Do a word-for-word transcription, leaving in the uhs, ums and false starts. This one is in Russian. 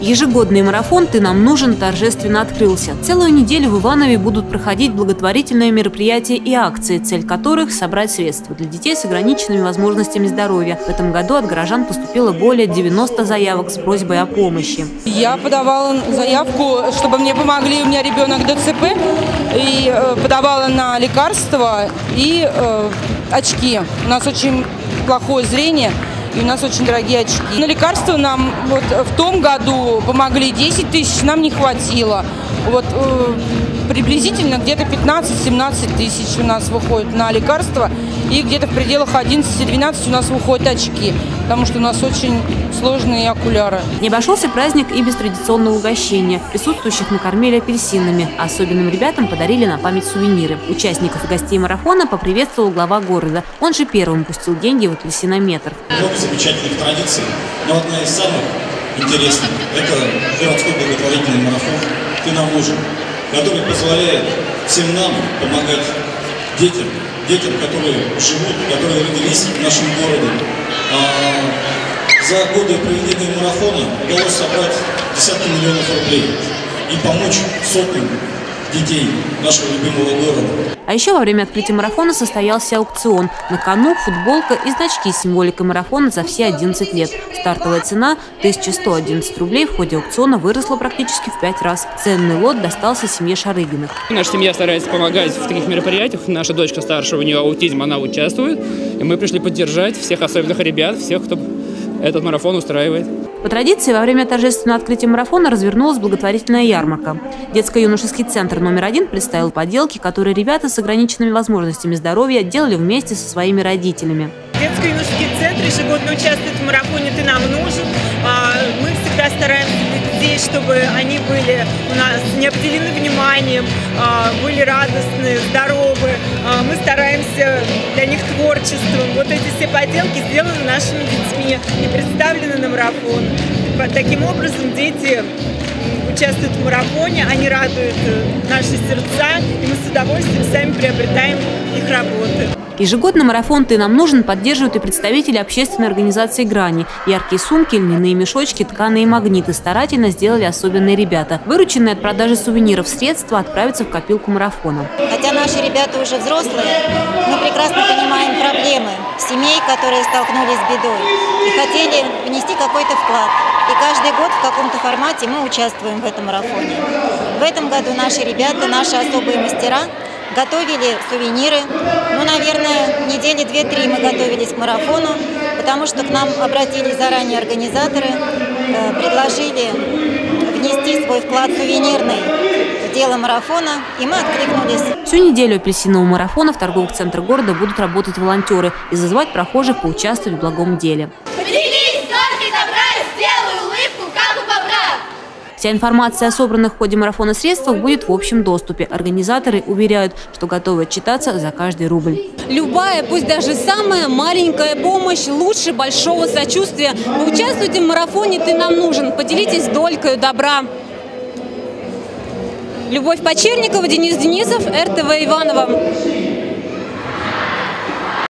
Ежегодный марафон «Ты нам нужен» торжественно открылся. Целую неделю в Иванове будут проходить благотворительные мероприятия и акции, цель которых – собрать средства для детей с ограниченными возможностями здоровья. В этом году от горожан поступило более девяноста заявок с просьбой о помощи. Я подавала заявку, чтобы мне помогли, у меня ребенок ДЦП, и э, подавала на лекарства и э, очки. У нас очень плохое зрение. И у нас очень дорогие очки. На лекарства нам вот в том году помогли десять тысяч, нам не хватило. Вот э, приблизительно где-то пятнадцать-семнадцать тысяч у нас выходит на лекарства. И где-то в пределах одиннадцати-двенадцати у нас выходят очки. Потому что у нас очень сложные окуляры. Не обошелся праздник и без традиционного угощения. Присутствующих накормили апельсинами. А особенным ребятам подарили на память сувениры. Участников и гостей марафона поприветствовал глава города. Он же первым пустил деньги в апельсинометр. Много замечательных традиций, но одна из самых интересных – это городской благотворительный марафон «Ты нам нужен», который позволяет всем нам помогать детям, детям, которые живут, которые родились в нашем городе. А за годы проведения марафона удалось собрать десятки миллионов рублей и помочь сотням детей нашего любимого города. А еще во время открытия марафона состоялся аукцион. На кону футболка и значки с символикой марафона за все одиннадцать лет. Стартовая цена – тысяча сто одиннадцать рублей. В ходе аукциона выросла практически в пять раз. Ценный лот достался семье Шарыгиных. Наша семья старается помогать в таких мероприятиях. Наша дочка старшая, у нее аутизм, она участвует. И мы пришли поддержать всех особенных ребят, всех, кто этот марафон устраивает. По традиции, во время торжественного открытия марафона развернулась благотворительная ярмарка. Детско-юношеский центр номер один представил поделки, которые ребята с ограниченными возможностями здоровья делали вместе со своими родителями. Детско-юношеский центр ежегодно участвует в марафоне «Ты нам нужен». Мы всегда стараемся для детей, чтобы они были у нас необделены вниманием, были радостны, здоровы. Мы стараемся для них творчеством. Вот эти все поделки сделаны нашими детьми и представлены на марафон. Таким образом, дети участвуют в марафоне, они радуют наши сердца, и мы с удовольствием сами приобретаем их работы. Ежегодно марафон «Ты нам нужен» поддерживают и представители общественной организации «Грани». Яркие сумки, льняные мешочки, тканые магниты старательно сделали особенные ребята. Вырученные от продажи сувениров средства отправятся в копилку марафона. Хотя наши ребята уже взрослые, мы прекрасно понимаем проблемы семей, которые столкнулись с бедой, и хотели внести какой-то вклад. И каждый год в каком-то формате мы участвуем в этом марафоне. В этом году наши ребята, наши особые мастера готовили сувениры. Ну, наверное, недели две-три мы готовились к марафону, потому что к нам обратились заранее организаторы, э, предложили внести свой вклад сувенирный в дело марафона, и мы откликнулись. Всю неделю апельсинового марафона в торговых центрах города будут работать волонтеры и зазывать прохожих поучаствовать в благом деле. Вся информация о собранных в ходе марафона средствах будет в общем доступе. Организаторы уверяют, что готовы отчитаться за каждый рубль. Любая, пусть даже самая маленькая помощь лучше большого сочувствия. Вы участвуйте в марафоне «Ты нам нужен». Поделитесь долькой добра. Любовь Почерникова, Денис Денисов, эр тэ вэ Иваново.